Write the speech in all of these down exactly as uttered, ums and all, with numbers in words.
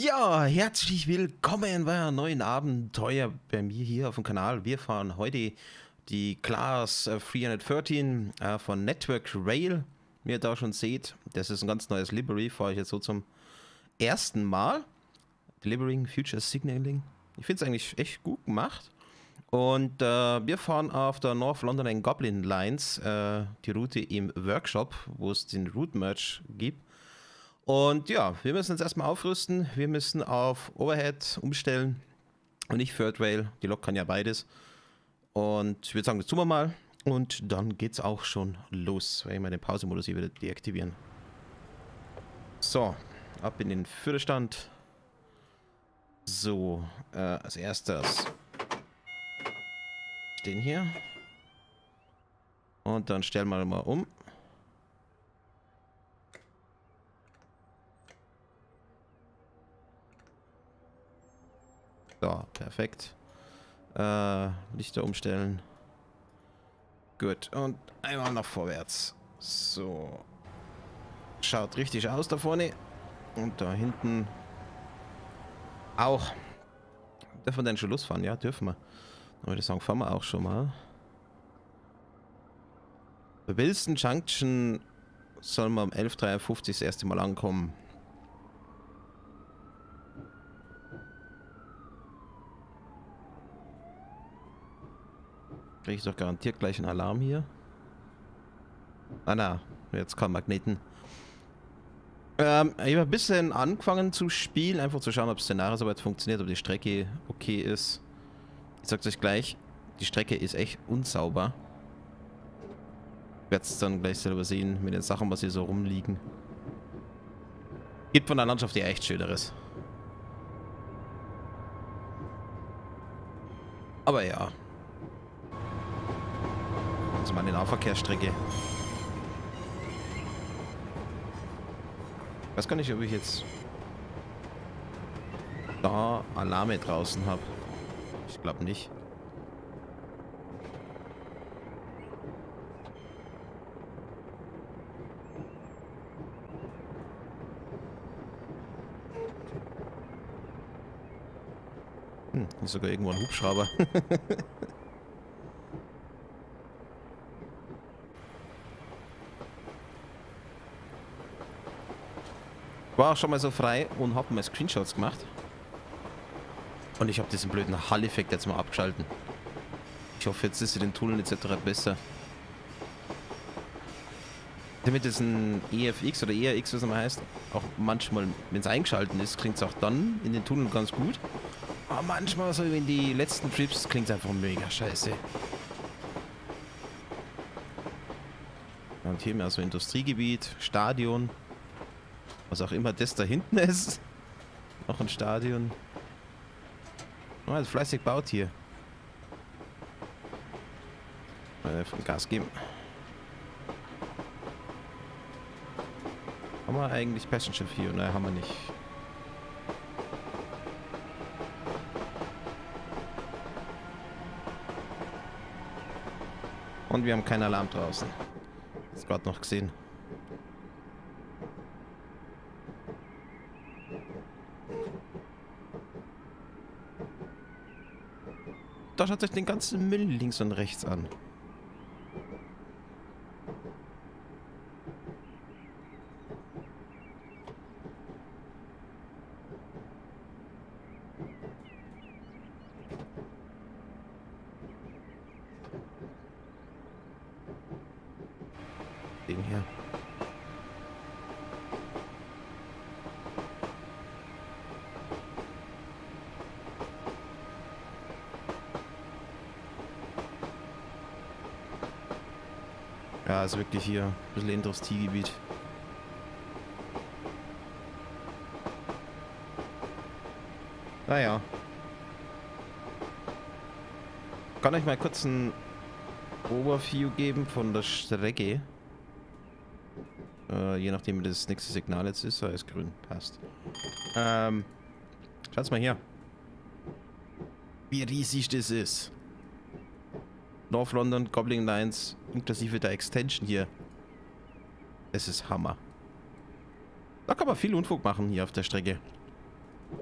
Ja, herzlich willkommen bei einem neuen Abenteuer bei mir hier auf dem Kanal. Wir fahren heute die Class äh, dreihundertdreizehn äh, von Network Rail. Wie ihr da schon seht, das ist ein ganz neues Livery, fahre ich jetzt so zum ersten Mal. Delivering Future Signaling. Ich finde es eigentlich echt gut gemacht. Und äh, wir fahren auf der North London and Goblin Lines, äh, die Route im Workshop, wo es den Route Merge gibt. Und ja, wir müssen uns erstmal aufrüsten. Wir müssen auf Overhead umstellen und nicht Third Rail. Die Lok kann ja beides. Und ich würde sagen, das tun wir mal. Und dann geht's auch schon los. Weil ich mal den Pausemodus hier wieder deaktivieren. So, ab in den Führerstand. So, äh, als erstes den hier. Und dann stellen wir mal um. So, perfekt. Äh, Lichter umstellen. Gut, und einmal nach vorwärts. So. Schaut richtig aus da vorne. Und da hinten auch. Dürfen wir denn schon losfahren? Ja, dürfen wir. Ich würde sagen, fahren wir auch schon mal. Bei Wilson Junction sollen wir um elf Uhr dreiundfünfzig das erste Mal ankommen. Kriege ich doch garantiert gleich einen Alarm hier. Ah na, jetzt kommen Magneten. Ähm, ich habe ein bisschen angefangen zu spielen, einfach zu schauen, ob das Szenario soweit funktioniert, ob die Strecke okay ist. Ich sag's euch gleich, die Strecke ist echt unsauber. Ich werde es dann gleich selber sehen mit den Sachen, was hier so rumliegen. Gibt von der Landschaft ja echt Schöneres. Aber ja. Also mal eine Nahverkehrsstrecke. Ich weiß gar nicht, ob ich jetzt da Alarme draußen habe. Ich glaube nicht. Hm, ist sogar irgendwo ein Hubschrauber. War auch schon mal so frei und habe mal Screenshots gemacht. Und ich habe diesen blöden Hall-Effekt jetzt mal abgeschalten. Ich hoffe, jetzt ist in den Tunneln et cetera besser. Damit es ein E F X oder E R X, was es immer heißt, auch manchmal, wenn es eingeschalten ist, klingt es auch dann in den Tunneln ganz gut. Aber manchmal, so in die letzten Trips, klingt es einfach mega scheiße. Und hier mehr so Industriegebiet, Stadion. Was auch immer das da hinten ist. Noch ein Stadion. Oh, ist fleißig baut hier. Mal von Gas geben. Haben wir eigentlich Passenger vier? Nein, haben wir nicht. Und wir haben keinen Alarm draußen. Das gerade noch gesehen. Da schaut euch den ganzen Müll links und rechts an. Den hier. Ja, ist wirklich hier ein bisschen Industriegebiet. Naja. Kann euch mal kurz ein Overview geben von der Strecke. Äh, je nachdem, wie das nächste Signal jetzt ist. Da ist grün. Passt. Ähm. Schaut's mal hier. Wie riesig das ist. North London, Goblin Lines, inklusive der Extension hier. Es ist Hammer. Da kann man viel Unfug machen hier auf der Strecke.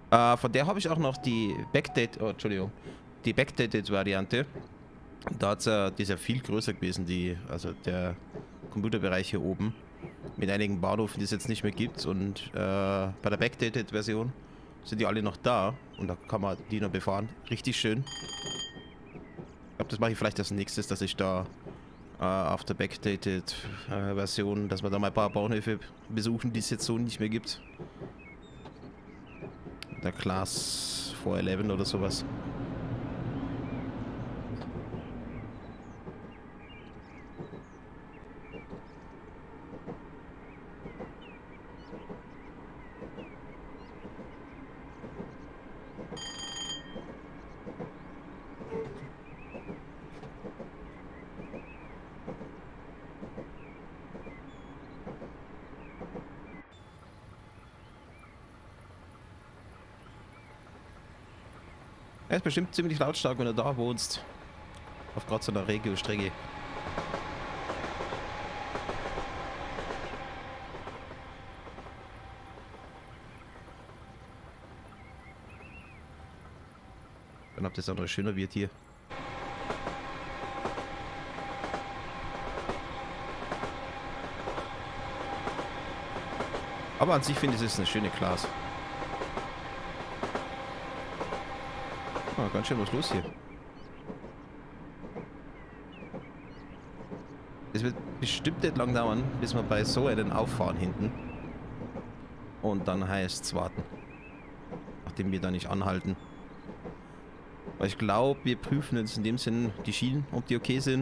Äh, von der habe ich auch noch die Backdate, oh, Entschuldigung, die Backdated-Variante. Da hat's, äh, die ist ja viel größer gewesen, die, also der Computerbereich hier oben. Mit einigen Bahnhöfen, die es jetzt nicht mehr gibt. Und äh, bei der Backdated-Version sind die alle noch da. Und da kann man die noch befahren. Richtig schön. Ich glaube, das mache ich vielleicht als nächstes, dass ich da äh, auf der Backdated-Version, dass wir da mal ein paar Bahnhöfe besuchen, die es jetzt so nicht mehr gibt. Der Class vier elf oder sowas. Er ist bestimmt ziemlich lautstark, wenn du da wohnst. Auf gerade so einer Regio-Strecke. Dann habt ihr es auch noch schöner wird hier. Aber an sich finde ich, es ist eine schöne Class. Oh, ganz schön was los hier. Es wird bestimmt nicht lang dauern, bis wir bei so einen auffahren hinten. Und dann heißt es warten. Nachdem wir da nicht anhalten. Weil ich glaube, wir prüfen jetzt in dem Sinn die Schienen, ob die okay sind.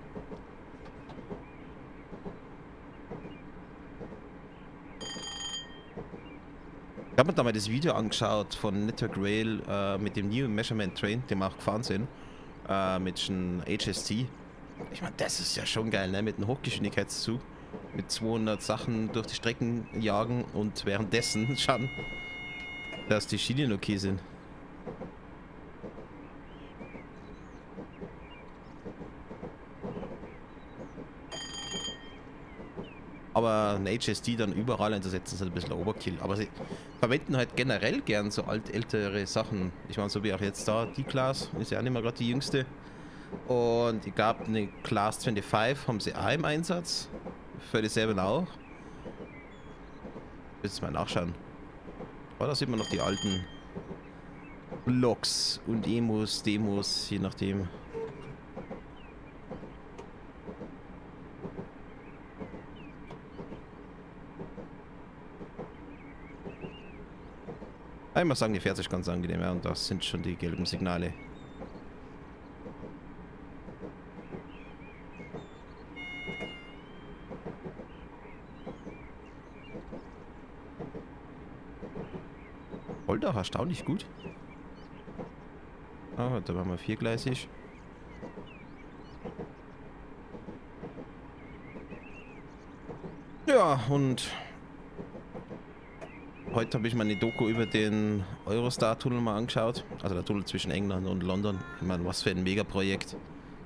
Ich habe mir da mal das Video angeschaut von Network Rail äh, mit dem New Measurement Train, den wir auch gefahren sind. Äh, mit dem H S T. Ich meine, das ist ja schon geil, ne? Mit einem Hochgeschwindigkeitszug. Mit zweihundert Sachen durch die Strecken jagen und währenddessen schauen, dass die Schienen okay sind. Aber ein H S D dann überall einzusetzen, ist halt ein bisschen Overkill. Aber sie verwenden halt generell gern so alt ältere Sachen. Ich meine, so wie auch jetzt da, die Class, ist ja auch nicht mehr gerade die jüngste. Und ich glaube, eine Class fünfundzwanzig haben sie auch im Einsatz. Für dieselben auch. Jetzt mal nachschauen. Aber da sieht man noch die alten Loks und Emos, Demos, je nachdem. Ich muss sagen, die fährt sich ganz angenehm, ja, und das sind schon die gelben Signale. Rollt auch erstaunlich gut. Ah, da waren wir viergleisig. Ja, und heute habe ich meine Doku über den Eurostar-Tunnel mal angeschaut. Also der Tunnel zwischen England und London. Ich meine, was für ein Megaprojekt.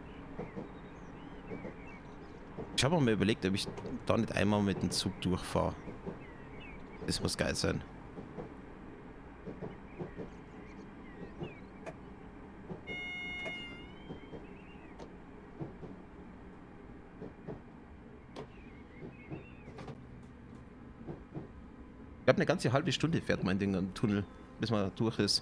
Ich habe mir mal überlegt, ob ich da nicht einmal mit dem Zug durchfahre. Das muss geil sein. Ich glaube, eine ganze halbe Stunde fährt man in den Tunnel, bis man durch ist.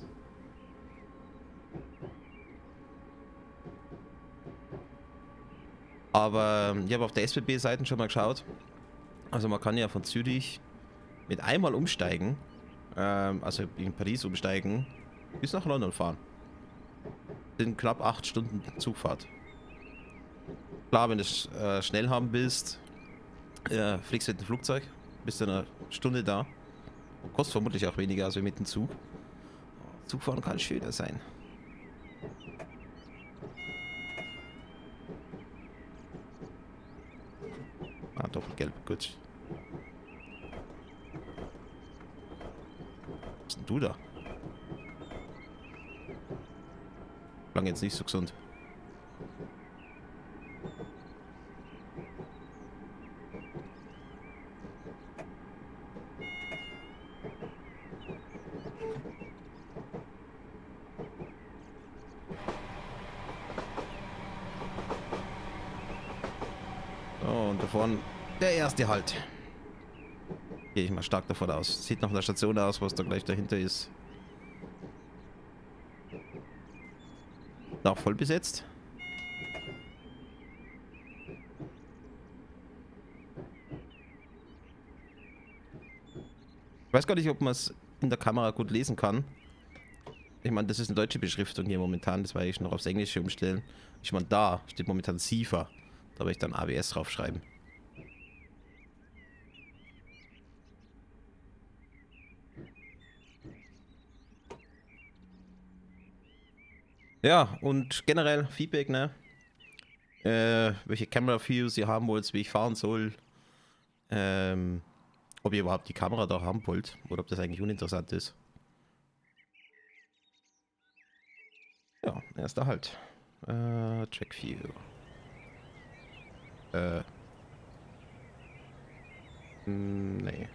Aber ich habe auf der S B B-Seite schon mal geschaut. Also man kann ja von Zürich mit einmal umsteigen, ähm, also in Paris umsteigen, bis nach London fahren. Das sind knapp acht Stunden Zugfahrt. Klar, wenn du es äh, schnell haben willst, äh, fliegst du mit dem Flugzeug, bist du eine Stunde da. Kostet vermutlich auch weniger als mit dem Zug. Zugfahren kann schöner sein. Ah, doppelgelb, gut. Was bist denn du da? Klang jetzt nicht so gesund. Und da vorne der erste Halt. Gehe ich mal stark davon aus. Sieht nach einer Station aus, was da gleich dahinter ist. Auch voll besetzt. Ich weiß gar nicht, ob man es in der Kamera gut lesen kann. Ich meine, das ist eine deutsche Beschriftung hier momentan. Das werde ich noch aufs Englische umstellen. Ich meine, da steht momentan SIFA. Da werde ich dann A W S draufschreiben. Ja, und generell Feedback, ne? Äh, welche Camera Views ihr haben wollt, wie ich fahren soll. Ähm, ob ihr überhaupt die Kamera da haben wollt. Oder ob das eigentlich uninteressant ist. Ja, erster Halt. Äh, Track View. Äh. Mh, nee.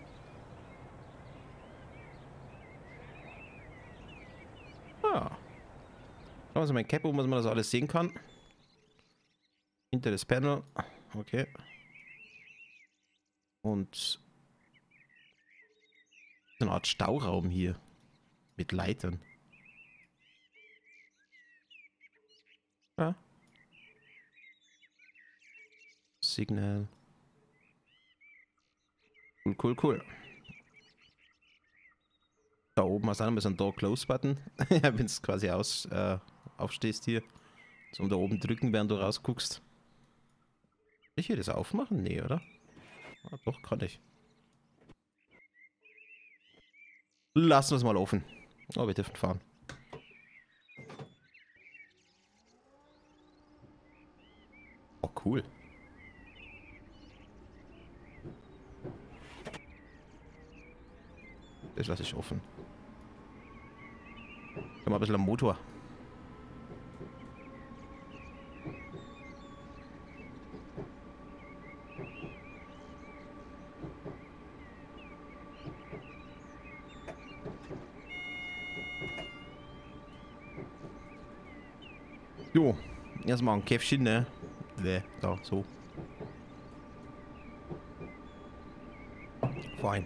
Ah. Schauen wir uns mal in Capo, was man das alles sehen kann. Hinter das Panel. Okay. Und eine Art Stauraum hier. Mit Leitern. Ja. Signal. Cool, cool, cool. Da oben hast du auch noch so einen Door-Close-Button. Wenn du quasi aus, äh, aufstehst hier. Zum da oben drücken, während du rausguckst. Kann ich hier das aufmachen? Nee, oder? Ah, doch, kann ich. Lassen wir es mal offen. Oh, wir dürfen fahren. Oh, cool. Das lasse ich offen. Mal ein bisschen am Motor. Jo, erstmal ein Käffchen, ne? Bäh, da, so. Fein.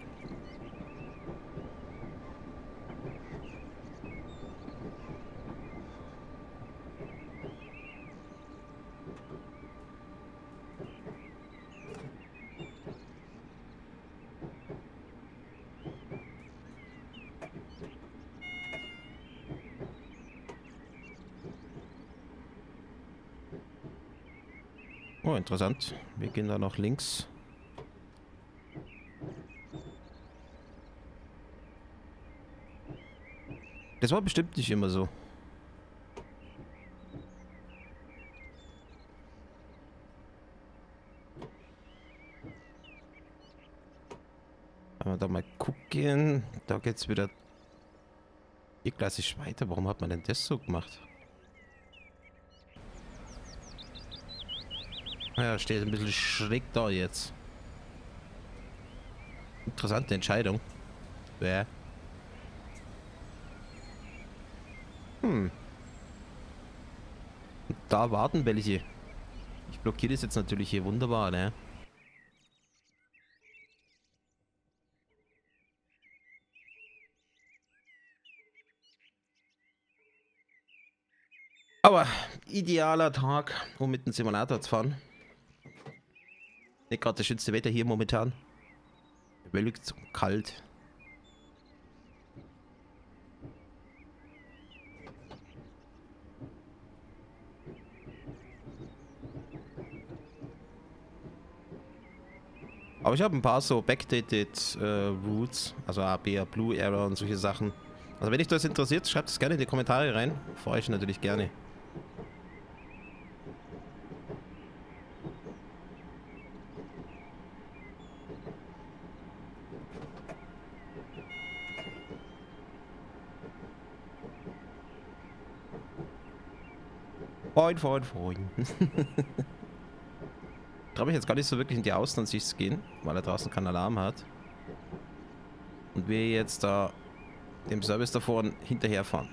Oh, interessant. Wir gehen da noch links. Das war bestimmt nicht immer so. Wenn wir da mal gucken. Da geht's wieder E-klassisch weiter. Warum hat man denn das so gemacht? Ja, steht ein bisschen schräg da jetzt. Interessante Entscheidung. Bäh. Hm. Da warten welche. Ich blockiere das jetzt natürlich hier wunderbar, ne? Aber idealer Tag, um mit dem Simulator zu fahren. Nicht gerade das schönste Wetter hier momentan. Bewölkt und kalt. Aber ich habe ein paar so backdated äh, Routes, also A B, Blue Error und solche Sachen. Also wenn dich das interessiert, schreibt es gerne in die Kommentare rein. Freue ich natürlich gerne. Freund, Freund, Freund. Traue mich jetzt gar nicht so wirklich in die Außenansicht zu gehen, weil er draußen keinen Alarm hat. Und wir jetzt da dem Service davor hinterherfahren.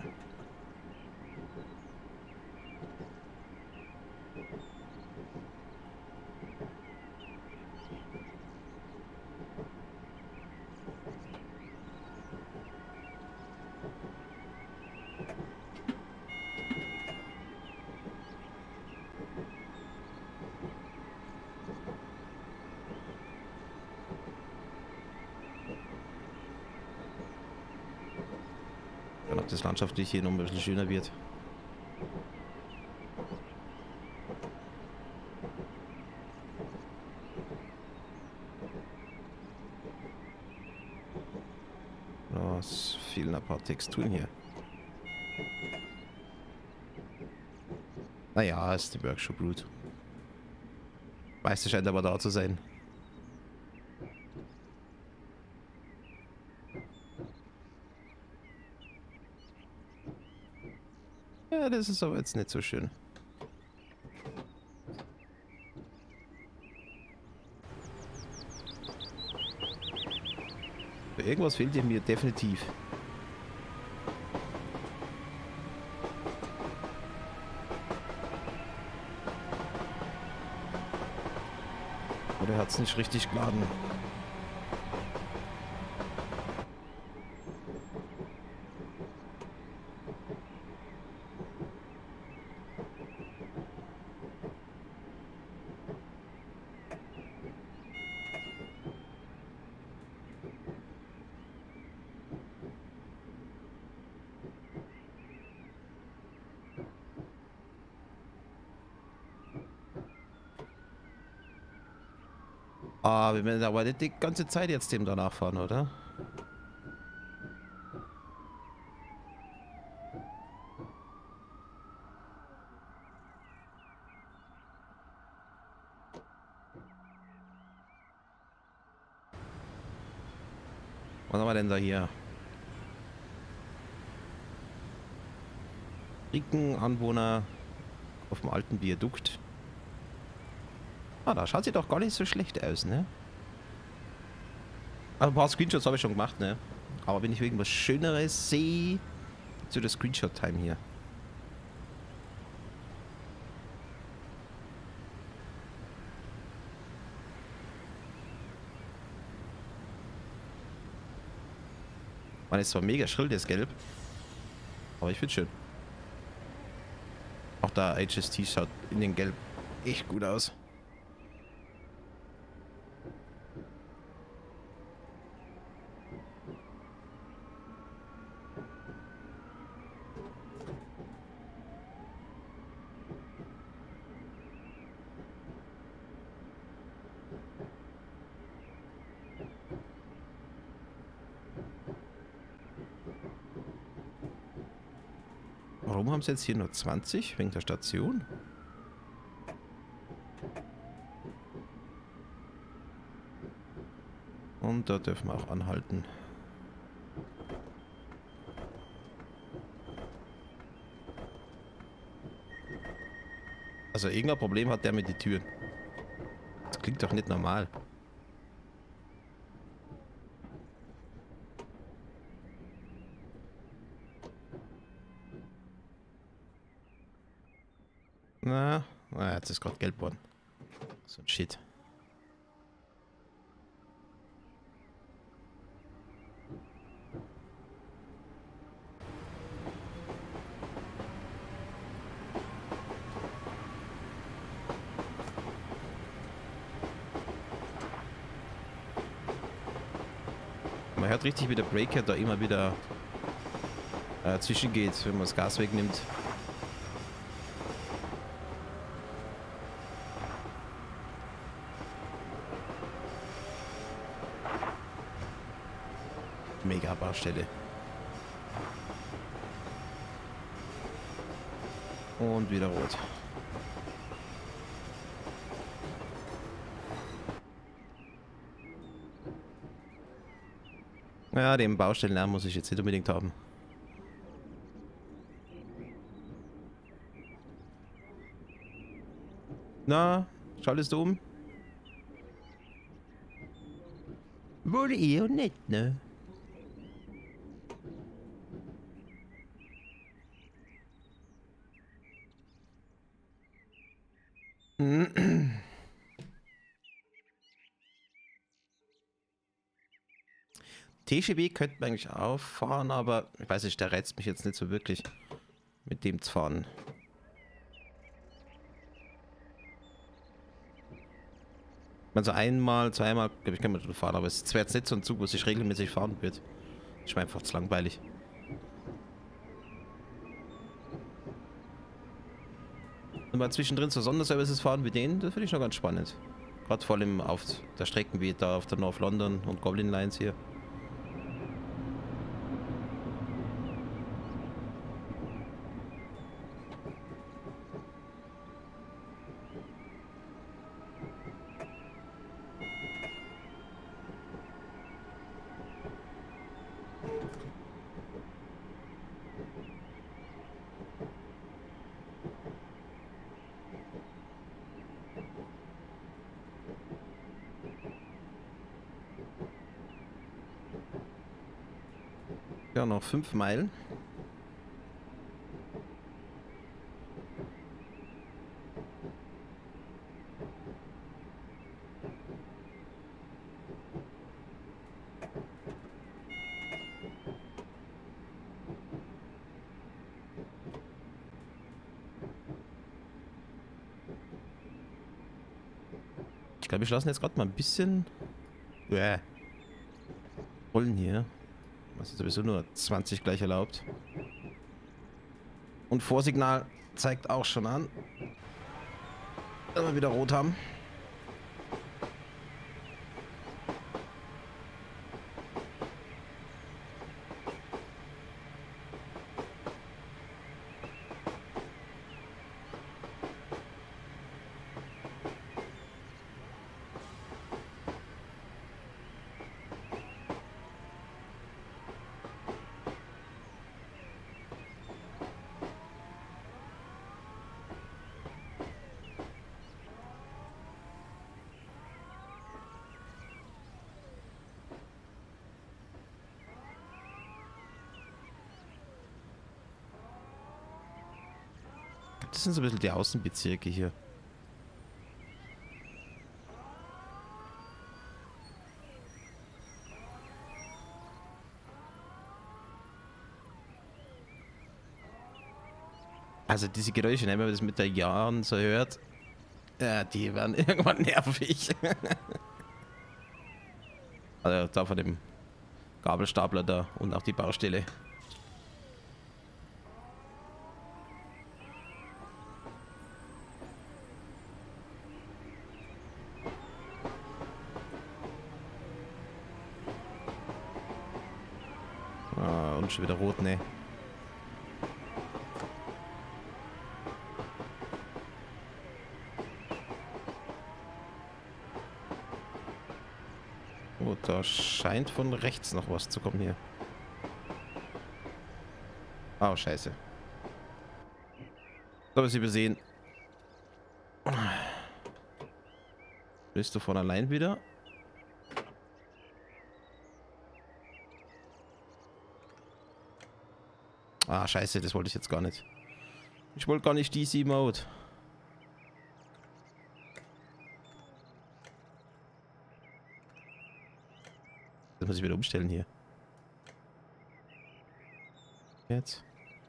das landschaftlich hier noch ein bisschen schöner wird. Oh, es fehlen ein paar Texturen hier. Naja, ist die Workshop Route. Meiste scheint aber da zu sein. Ja, das ist aber jetzt nicht so schön. Irgendwas fehlt mir definitiv. Oder hat es nicht richtig geladen? Ah, wir werden aber nicht die ganze Zeit jetzt dem danach fahren, oder? Was haben wir denn da hier? Riken-Anwohner auf dem alten Viadukt. Ah, da schaut sie doch gar nicht so schlecht aus, ne? Also ein paar Screenshots habe ich schon gemacht, ne? Aber wenn ich irgendwas Schöneres sehe, zu der Screenshot-Time hier. Man ist zwar mega schrill, das Gelb, aber ich finde schön. Auch der H S T schaut in den Gelb echt gut aus. Warum haben sie jetzt hier nur zwanzig? Wegen der Station? Und da dürfen wir auch anhalten. Also irgendein Problem hat der mit den Türen. Das klingt doch nicht normal. Na, na jetzt ist gerade gelb geworden. So ein Shit. Man hört richtig, wie der Breaker da immer wieder äh, zwischengeht, wenn man das Gas wegnimmt. Mega Baustelle. Und wieder rot. Ja, den Baustellenlärm muss ich jetzt nicht unbedingt haben. Na, schaltest du um? Wohl eher nicht, ne? T G W könnte man eigentlich auch fahren, aber ich weiß nicht, der reizt mich jetzt nicht so wirklich, mit dem zu fahren. Also einmal, zweimal, glaube ich, kann man schon fahren, aber es wäre jetzt nicht so ein Zug, wo sich regelmäßig fahren wird. Ist mir einfach zu langweilig. mal zwischendrin so Sonderservices fahren wie den, das finde ich noch ganz spannend. Gerade vor allem auf der Strecken wie da auf der North London und Goblin Lines hier. Ja, noch fünf Meilen. Ich glaube, wir lassen jetzt gerade mal ein bisschen Bäh. rollen hier. Was ist sowieso nur zwanzig gleich erlaubt. Und Vorsignal zeigt auch schon an, dass wir wieder rot haben. Das sind so ein bisschen die Außenbezirke hier. Also diese Geräusche, wenn man das mit der Jahren so hört, ja, die werden irgendwann nervig. Also da von dem Gabelstapler da und auch die Baustelle. Ah, und schon wieder rot, ne? Oh, da scheint von rechts noch was zu kommen hier. Oh, scheiße. So, was Sie übersehen. Bist du von allein wieder? Ah, scheiße, das wollte ich jetzt gar nicht. Ich wollte gar nicht D C-Mode. Das muss ich wieder umstellen hier. Jetzt.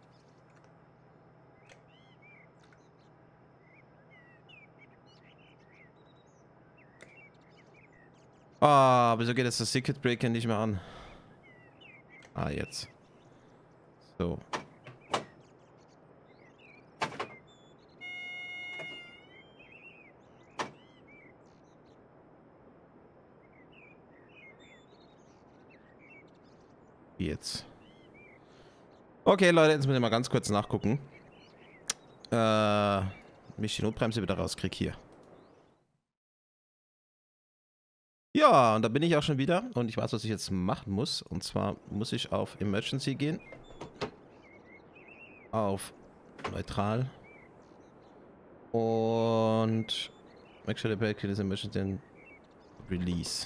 Ah, wieso geht jetzt das Circuit Breaker nicht mehr an? Ah, jetzt. So. Jetzt. Okay, Leute, jetzt muss ich mal ganz kurz nachgucken. Äh, wie ich die Notbremse wieder rauskriege hier. Ja, und da bin ich auch schon wieder und ich weiß, was ich jetzt machen muss. Und zwar muss ich auf Emergency gehen. Auf Neutral. Und make sure the brake is emergency and release.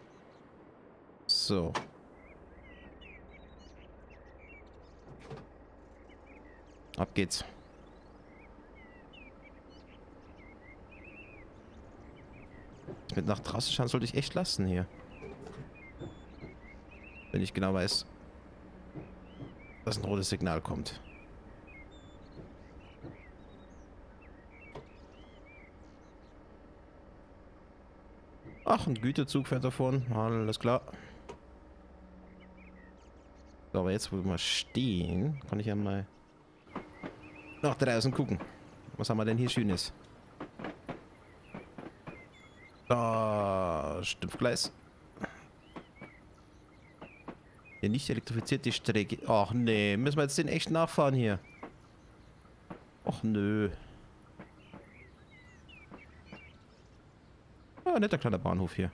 So. Ab geht's. Mit nach draußen schauen sollte ich echt lassen hier. Wenn ich genau weiß, dass ein rotes Signal kommt. Ach, ein Güterzug fährt davon. Alles klar. So, aber jetzt, wo wir stehen, kann ich ja mal nach draußen gucken. Was haben wir denn hier Schönes? Da, Stümpfgleis. Hier nicht elektrifizierte Strecke. Ach nee, müssen wir jetzt den echt nachfahren hier? Ach nö. Ja, netter kleiner Bahnhof hier.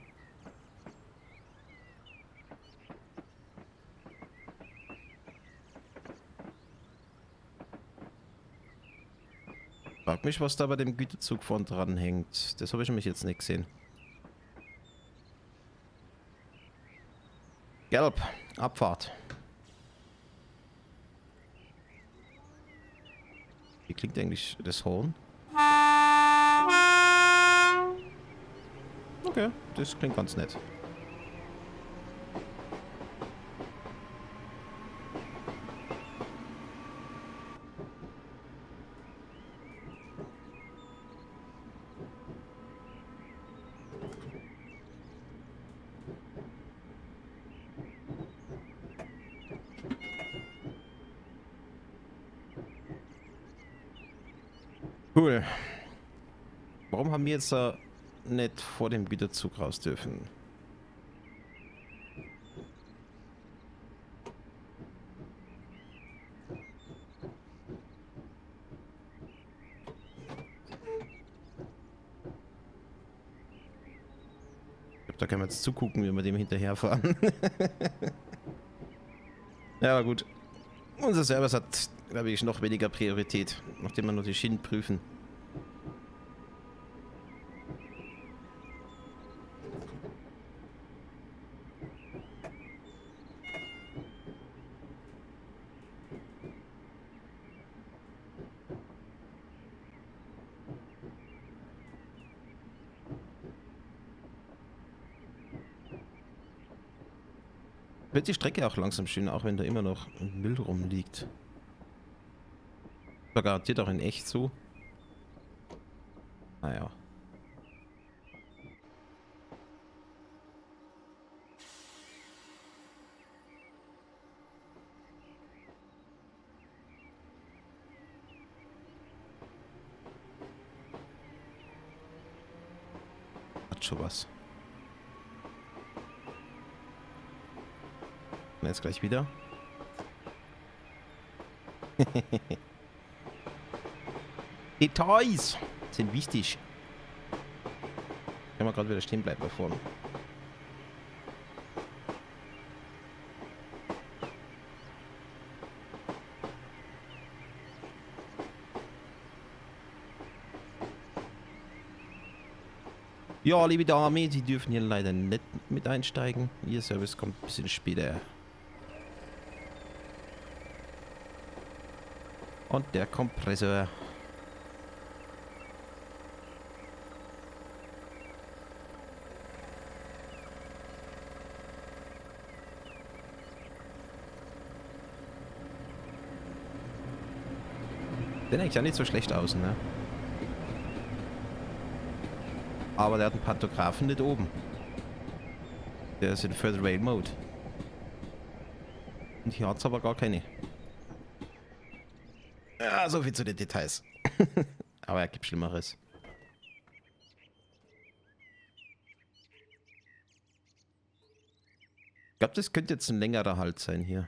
Frag mich, was da bei dem Güterzug vorn dran hängt. Das habe ich nämlich jetzt nicht gesehen. Gelb. Abfahrt. Wie klingt eigentlich das Horn? Okay, das klingt ganz nett. Cool. Warum haben wir jetzt da nicht vor dem Güterzug raus dürfen? Ich glaube, da können wir jetzt zugucken, wie wir dem hinterherfahren. Ja, aber gut. Unser Service hat, glaube ich, noch weniger Priorität, nachdem wir nur die Schienen prüfen. Wird die Strecke auch langsam schön, auch wenn da immer noch Müll rumliegt. War garantiert auch in echt so. Naja. Hat schon was. Und jetzt gleich wieder. Details sind wichtig. Kann man gerade wieder stehen bleiben da vorne. Ja, liebe Dame, Sie dürfen hier leider nicht mit einsteigen. Ihr Service kommt ein bisschen später. Und der Kompressor. Der sieht ja nicht so schlecht aus, ne? Aber der hat einen Pantographen nicht oben. Der ist in Third Rail Mode. Und hier hat es aber gar keine. Ja, so viel zu den Details. Aber er gibt Schlimmeres. Ich glaube, das könnte jetzt ein längerer Halt sein hier.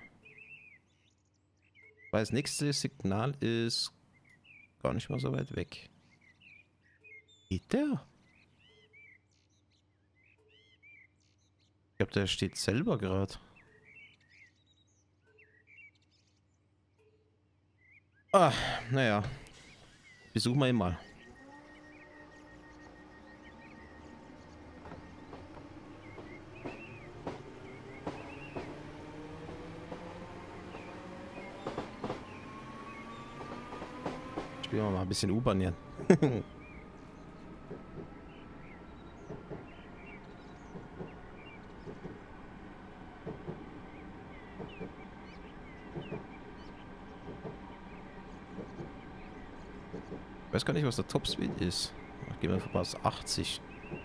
Weil das nächste Signal ist gar nicht mal so weit weg. Geht der? Ich glaube, der steht selber gerade. Ah, naja. Besuchen wir ihn mal. Spielen wir mal ein bisschen U-Bahn hier. Ich weiß gar nicht, was der Topspeed ist. Ach, gehen wir vorbei aus achtzig.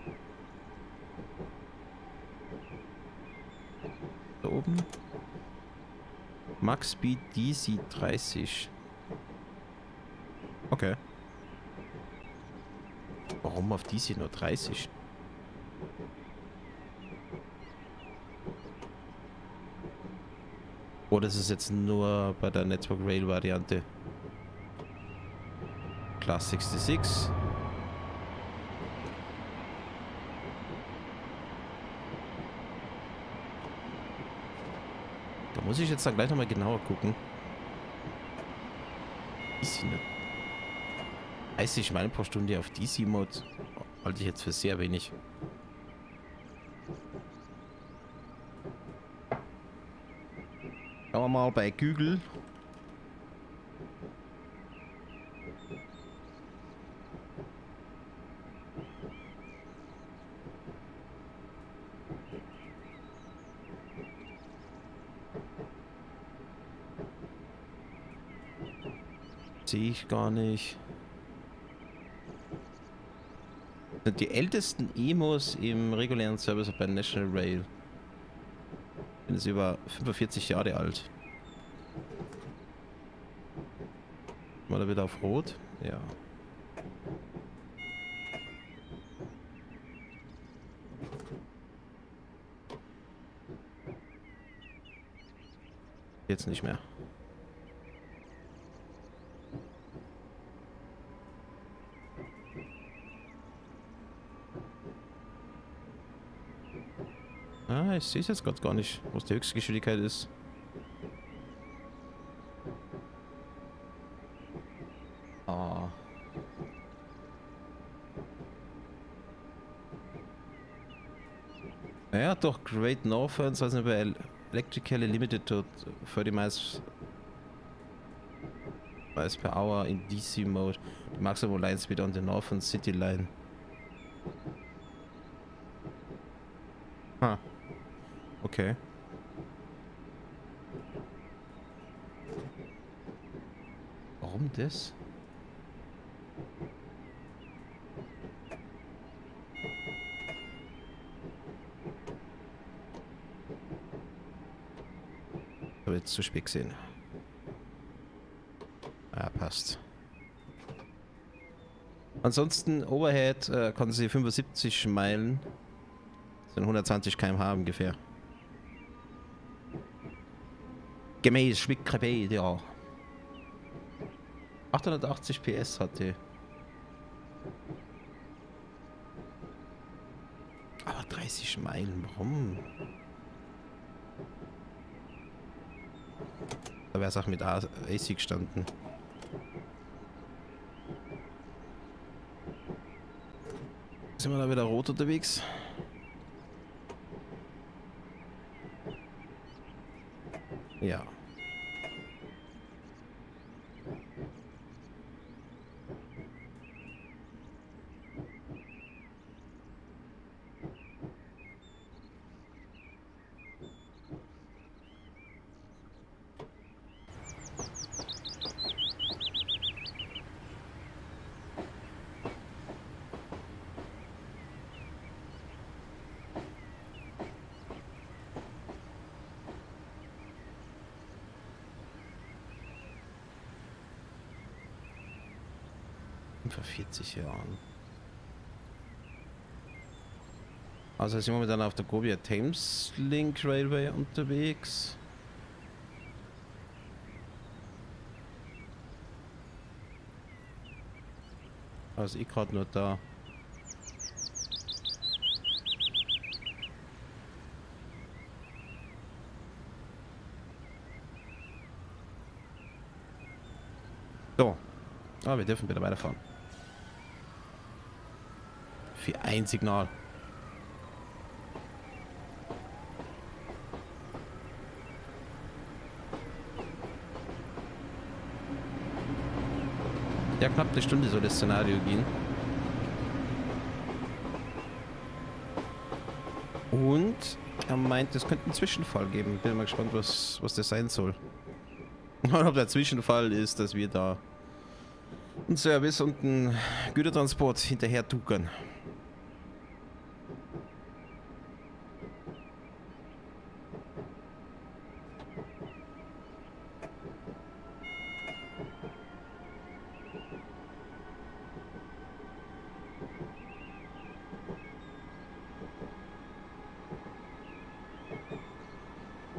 Da oben. Max Speed D C dreißig. Okay. Warum auf diese nur dreißig? Oder ist es jetzt nur bei der Network Rail Variante? Class sechsundsechzig. Da muss ich jetzt dann gleich nochmal genauer gucken. Easy, ne? dreißig Meilen pro Stunde auf D C-Mode halte ich jetzt für sehr wenig. Schauen wir mal bei Google. Sehe ich gar nicht. Das sind die ältesten E M Os im regulären Service bei National Rail. Sind es über fünfundvierzig Jahre alt. Mal da wieder auf Rot? Ja. Jetzt nicht mehr. Ah, ich sehe es jetzt gerade gar nicht, was die Höchstgeschwindigkeit ist. Ah. Ja, doch, Great Northern, also über Electrically Limited to thirty miles, miles per hour in D C mode. The maximum line speed on the Northern City line. Ha. Okay. Warum das? Habe jetzt zu spät gesehen. Ah, passt. Ansonsten Overhead äh, konnten sie fünfundsiebzig Meilen, das sind hundertzwanzig Kilometer pro Stunde ungefähr. Gemäß Wikipedia. achthundertachtzig P S hat die. Aber dreißig Meilen, warum? Da wäre es auch mit A C gestanden. Sind wir da wieder rot unterwegs? Ja. Vor vierzig Jahren. Also sind wir momentan auf der Gobia Thames Link Railway unterwegs. Also ich gerade nur da. So. Ah, wir dürfen wieder weiterfahren. Für ein Signal. Ja, knapp eine Stunde soll das Szenario gehen. Und er meint, es könnte einen Zwischenfall geben. Bin mal gespannt, was, was das sein soll. Und ob der Zwischenfall ist, dass wir da einen Service und einen Gütertransport hinterher tuckern.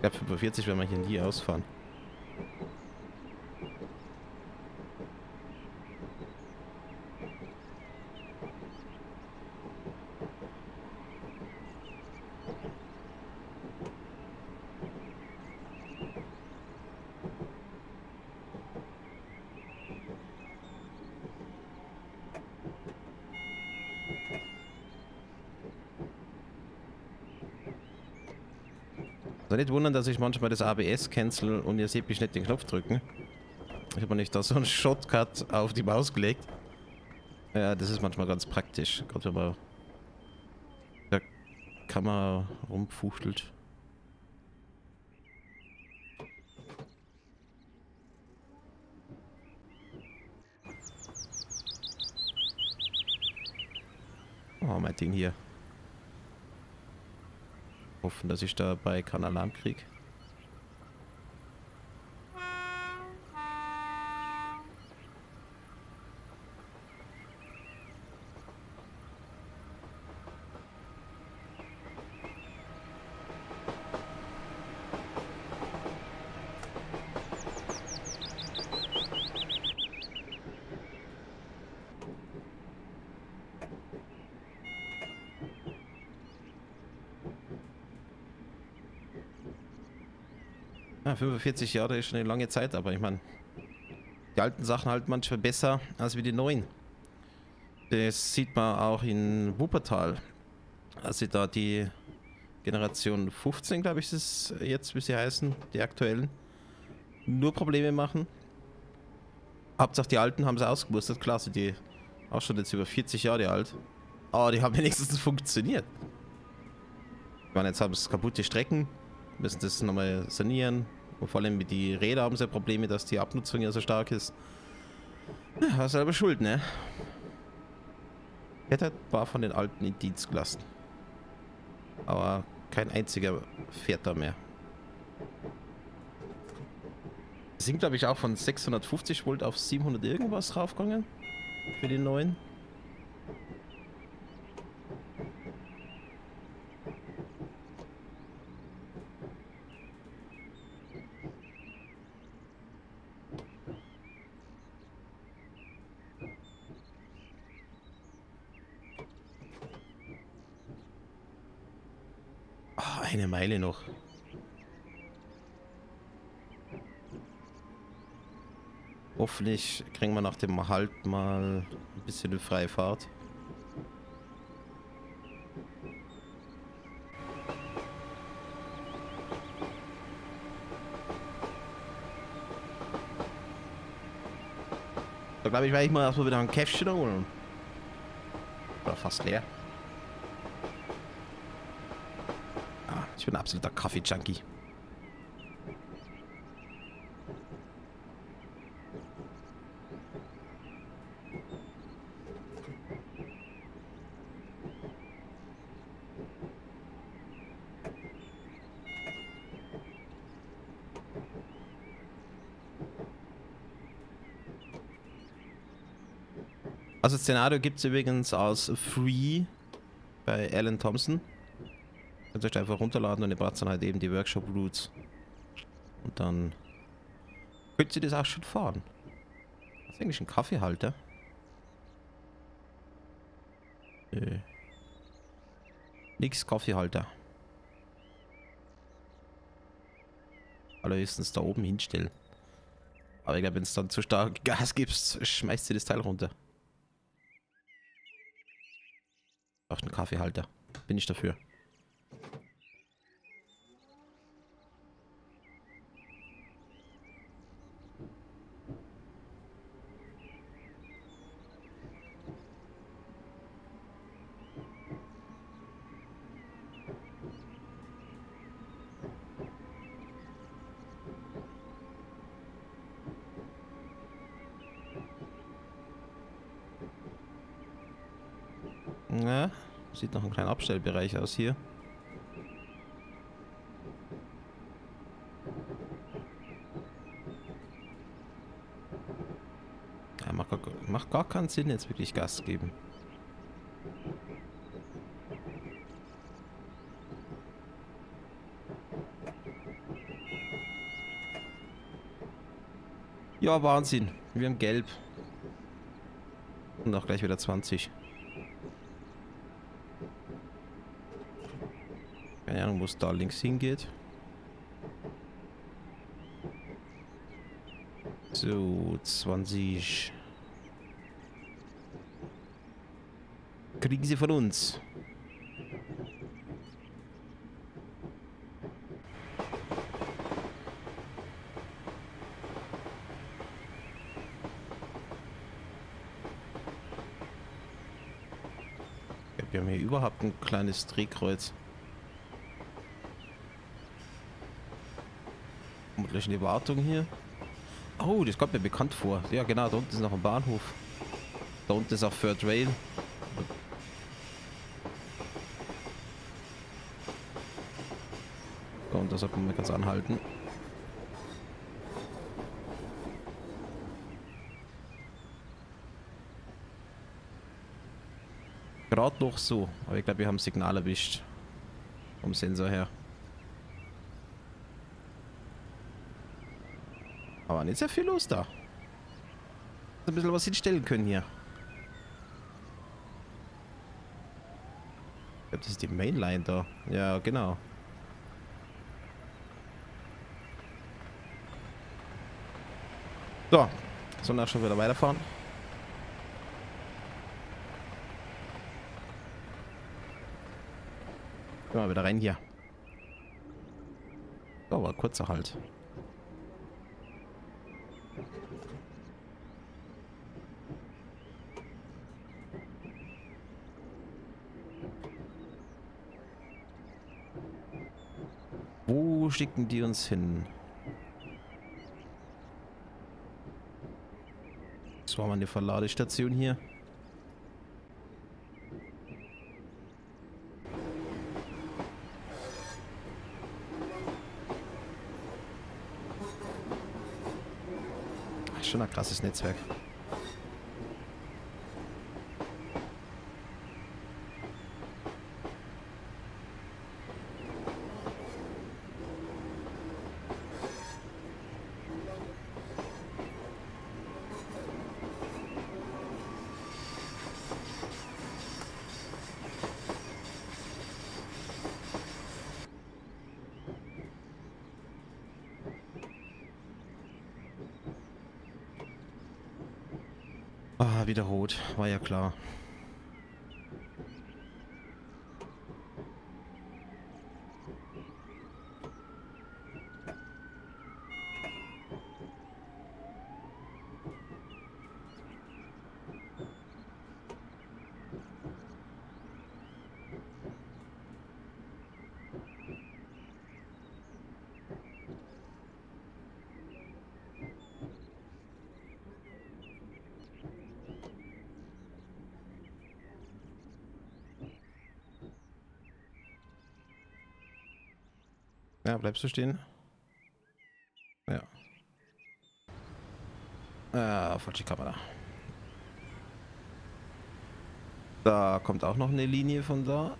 glaube fünfundvierzig werden wir hier nie ausfahren. Also nicht wundern, dass ich manchmal das A B S cancel und ihr seht mich nicht den Knopf drücken. Ich habe nicht da so einen Shortcut auf die Maus gelegt. Ja, das ist manchmal ganz praktisch. Gerade wenn man der Kamera rumfuchtelt. Oh, mein Ding hier. Hoffen, dass ich dabei keinen Alarm kriege. Ja, fünfundvierzig Jahre ist schon eine lange Zeit, aber ich meine, die alten Sachen halten manchmal besser als wie die neuen. Das sieht man auch in Wuppertal. Also da die Generation fünfzehn, glaube ich, ist es jetzt, wie sie heißen, die aktuellen, nur Probleme machen. Hauptsache die alten haben sie ausgemustert. Klar sind die auch schon jetzt über vierzig Jahre alt. Aber die haben wenigstens funktioniert. Ich meine, jetzt haben sie kaputte Strecken, müssen das nochmal sanieren. Und vor allem mit die Räder haben sie Probleme, dass die Abnutzung ja so stark ist. Ja, war selber schuld, ne? Hätte war von den Alten in Dienst gelassen. Aber kein einziger fährt da mehr. Die sind, glaube ich, auch von sechshundertfünfzig Volt auf siebenhundert irgendwas raufgegangen. Für die neuen. Oh, eine Meile noch. Hoffentlich kriegen wir nach dem Halt mal ein bisschen eine freie Fahrt. Da glaube ich, werde ich mal erstmal wieder ein Käffchen holen. Oder fast leer. Ah, ich bin ein absoluter Kaffee-Junkie. Also Szenario gibt es übrigens aus Free bei Alan Thompson. Könnt ihr euch einfach runterladen und ihr braucht dann halt eben die Workshop Routes. Und dann könnt ihr das auch schon fahren. Das ist eigentlich ein Kaffeehalter. Nö. Nix Kaffeehalter. Allerhöchstens da oben hinstellen. Aber ich glaube, wenn es dann zu stark Gas gibt, schmeißt sie das Teil runter. Auf den Kaffeehalter. Bin ich dafür. Ja, sieht noch ein kleiner Abstellbereich aus hier. Ja, macht, gar, macht gar keinen Sinn, jetzt wirklich Gas geben. Ja, Wahnsinn. Wir haben gelb. Und auch gleich wieder zwanzig. Keine Ahnung, wo es da links hingeht. So, zwanzig. Kriegen sie von uns. Wir haben hier überhaupt ein kleines Drehkreuz. Vermutlich eine Wartung hier. Oh, das kommt mir bekannt vor. Ja genau, da unten ist noch ein Bahnhof. Da unten ist auch Third Rail. So, und da sollten wir kurz anhalten. Gerade noch so, aber ich glaube, wir haben Signal erwischt. Vom Sensor her. Aber nicht sehr viel los da. Ein bisschen was hinstellen können hier. Ich glaube, das ist die Mainline da. Ja, genau. So, sollen wir schon wieder weiterfahren? Gehen wir wieder rein hier. So, aber kurzer Halt. Wo schicken die uns hin? Das war mal eine Verladestation hier. Schon ein krasses Netzwerk. Ah, wieder rot. War ja klar. Ja, bleibst du stehen? Ja. Ah, falsche Kamera. Da kommt auch noch eine Linie von da.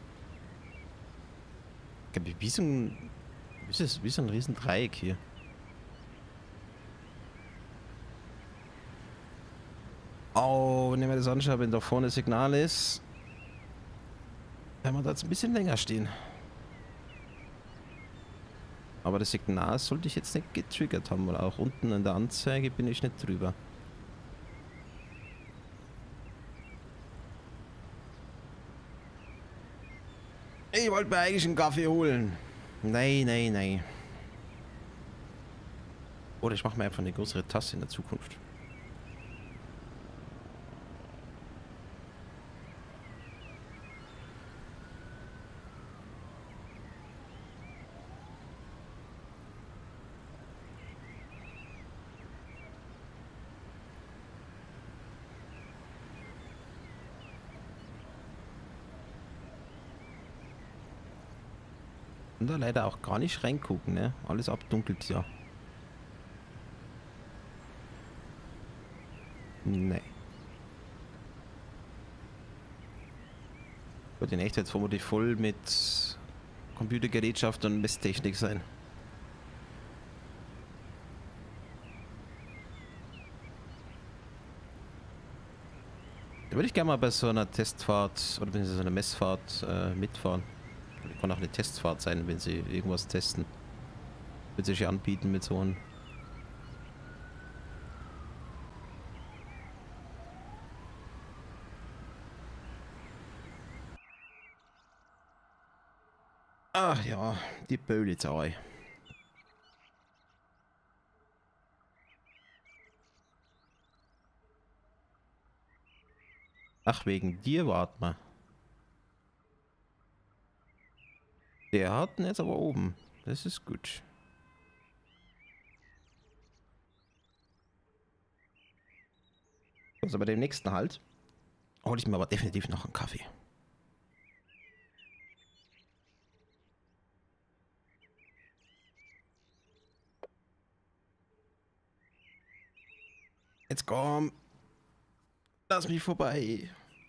Wie so ein, wie ist wie so ein riesen Dreieck hier. Oh, wenn ich mir das anschaue, wenn da vorne Signal ist, kann man da jetzt ein bisschen länger stehen. Aber das Signal sollte ich jetzt nicht getriggert haben, weil auch unten in der Anzeige bin ich nicht drüber. Ich wollte mir eigentlich einen Kaffee holen. Nein, nein, nein. Oder ich mache mir einfach eine größere Tasse in der Zukunft. Und da leider auch gar nicht reingucken, ne? Alles abdunkelt ja. Nee. Wird in echt jetzt vermutlich voll mit Computergerätschaft und Messtechnik sein. Da würde ich gerne mal bei so einer Testfahrt oder wenn sie so einer Messfahrt äh, mitfahren. Das kann auch eine Testfahrt sein, wenn sie irgendwas testen. Wird sich anbieten mit so einem. Ach ja, die Polizei. Ach, wegen dir, wart mal. Der hat ihn jetzt aber oben. Das ist gut. Also bei dem nächsten Halt hole ich mir aber definitiv noch einen Kaffee. Jetzt komm. Lass mich vorbei.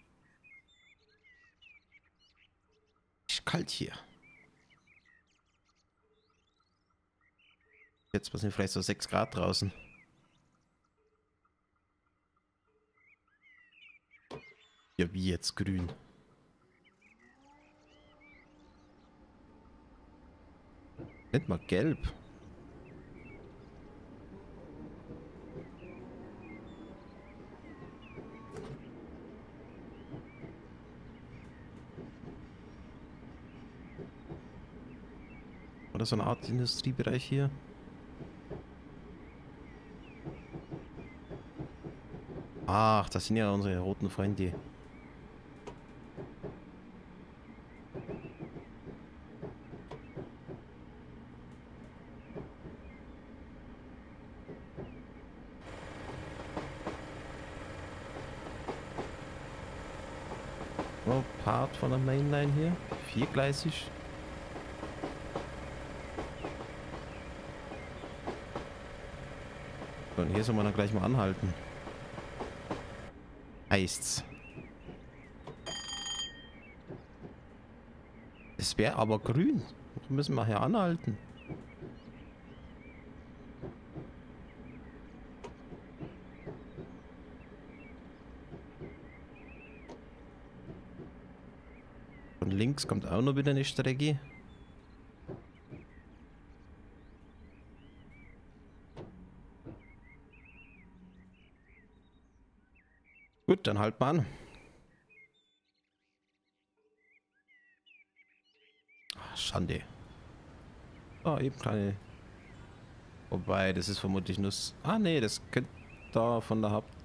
Ist kalt hier. Jetzt sind vielleicht so sechs Grad draußen. Ja, wie jetzt grün. Nicht mal gelb. Oder so eine Art Industriebereich hier. Ach, das sind ja unsere roten Freunde. Oh, Part von der Mainline hier. Viergleisig. So, und hier soll man dann gleich mal anhalten. Heißt's. Es wäre aber grün. Da müssen wir hier anhalten. Von links kommt auch noch wieder eine Strecke. Gut, dann halt mal an. Ach, Schande. Ah, eben kleine. Wobei, das ist vermutlich nur... Ah, nee, das könnte da von der Haupt...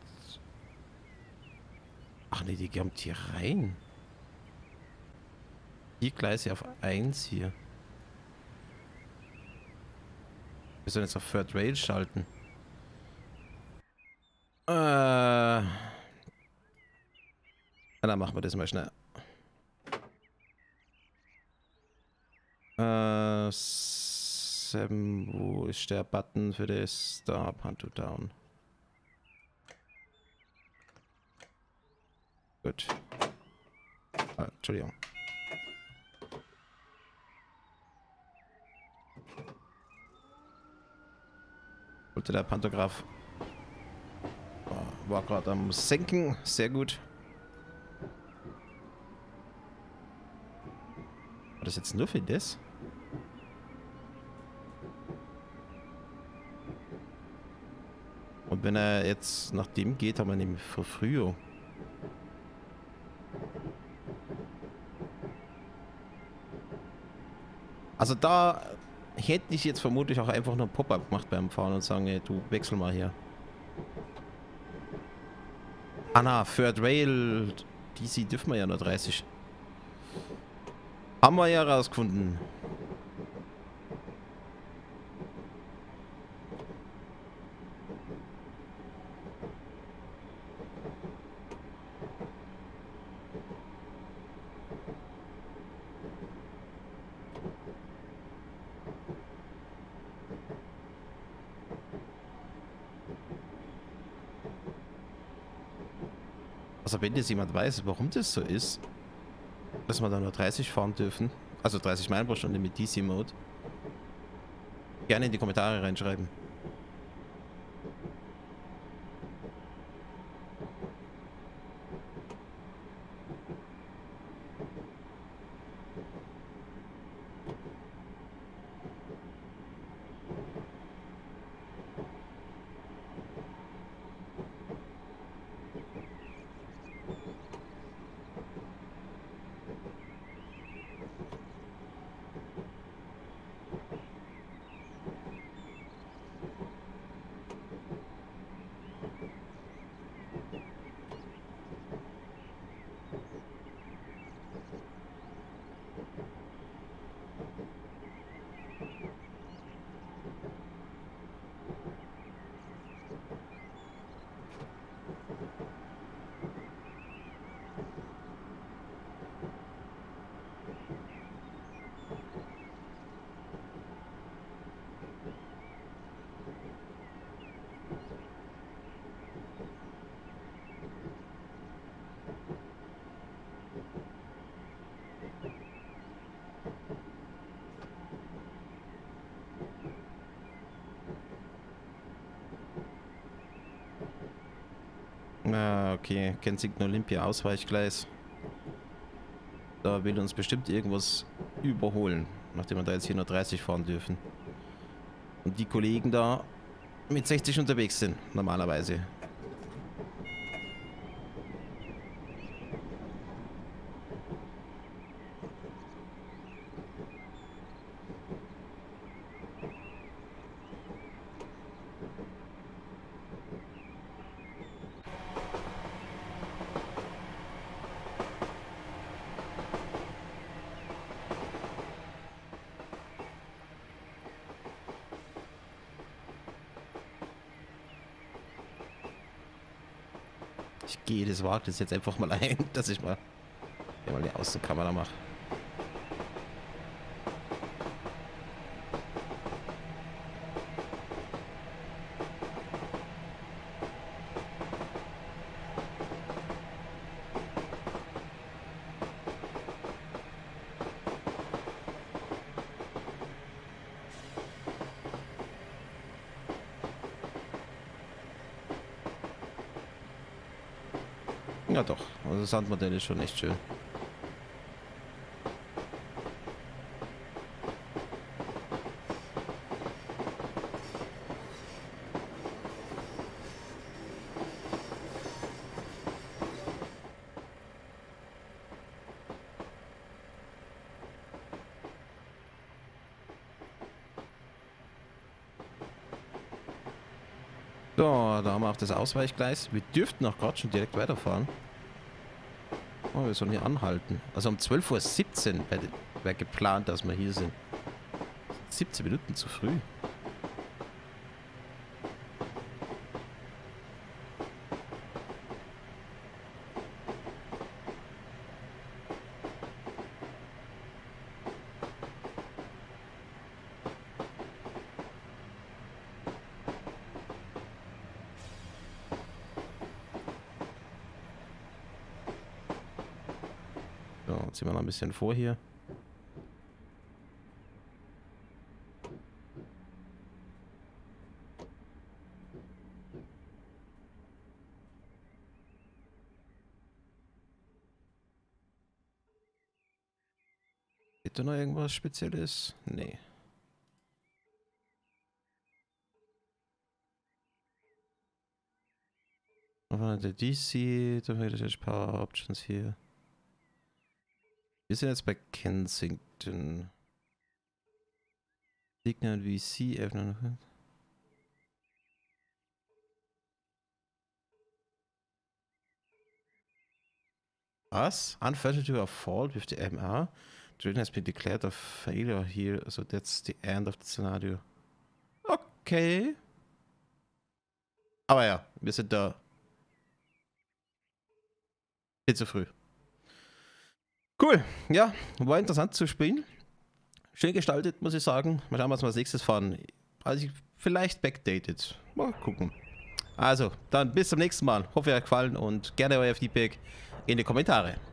Ach nee, die kommt hier rein. Die Gleise auf eins hier. Wir sollen jetzt auf Third Rail schalten. Äh... Na, dann machen wir das mal schnell. Äh... Sam, wo ist der Button für das? Da, Hunt to Down. Gut. Ah, Entschuldigung. Wollte der Pantograph. War gerade am Senken. Sehr gut. War das jetzt nur für das? Und wenn er jetzt nach dem geht, haben wir nämlich Verfrühung. Also da hätte ich jetzt vermutlich auch einfach nur ein Pop-up gemacht beim Fahren und sagen, ey, du wechsel mal hier. Ah na, Third Rail, D C dürfen wir ja nur dreißig. Haben wir ja rausgefunden. Also wenn jetzt jemand weiß, warum das so ist, dass wir da nur dreißig fahren dürfen, also dreißig Meilen pro Stunde mit D C-Mode, gerne in die Kommentare reinschreiben. Ah, okay. Kensington Olympia Ausweichgleis. Da will uns bestimmt irgendwas überholen, nachdem wir da jetzt hier nur dreißig fahren dürfen. Und die Kollegen da mit sechzig unterwegs sind, normalerweise. Ich gehe das wage das jetzt einfach mal ein, dass ich mal, ja, mal die Außenkamera mache. Ja doch, also das Sandmodell ist schon echt schön. So, da haben wir auch das Ausweichgleis. Wir dürften auch gerade schon direkt weiterfahren. Oh, wir sollen hier anhalten. Also um zwölf Uhr siebzehn wäre wär geplant, dass wir hier sind. siebzehn Minuten zu früh. So, jetzt sind wir noch ein bisschen vor hier. Geht da noch irgendwas Spezielles? Nee. Aber der D C, da haben wir jetzt Power Options hier. Wir sind jetzt bei Kensington. Signal V C öffnen. Was? Unfortunately to a fault with the M R. Train has been declared a failure here, so that's the end of the scenario. Okay. Aber ja, wir sind da viel zu früh. Cool, ja, war interessant zu spielen. Schön gestaltet, muss ich sagen. Mal schauen, was wir als nächstes fahren. Also vielleicht backdated. Mal gucken. Also, dann bis zum nächsten Mal. Hoffe, euch hat gefallen und gerne euer Feedback in die Kommentare.